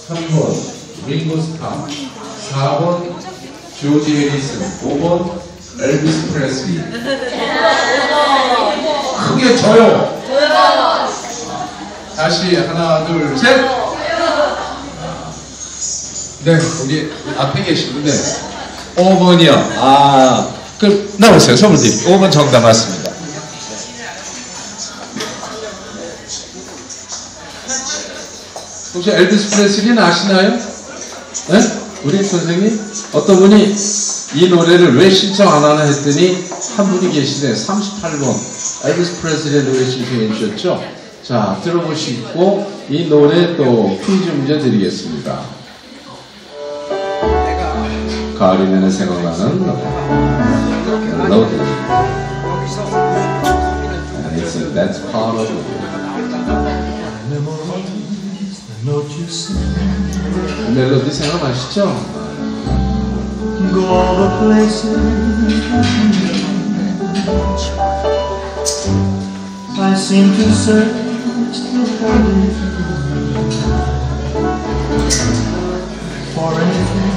3번 링고 스타, 4번 조지 해리슨, 5번 엘비스 프레슬리. 크게 줘요. 다시 하나 둘 셋. 네, 우리 앞에 계신 분들 5번이요. 그 나오세요. 선물 드릴게요. 5번 정답 맞습니다. 혹시 엘비스 프레슬리는 아시나요? 네? 우리 선생님? 어떤 분이 이 노래를 왜 신청 안 하나 했더니 한 분이 계시네. 38번 엘비스 프레슬리의 노래 신청해 주셨죠? 자, 들어보시고 이 노래 또 퀴즈 문제 드리겠습니다. 가을이면 생각나는 멜로디. And it's that's part of it. 멜로디 생각나시죠? Go all the places I seem to search the world for anything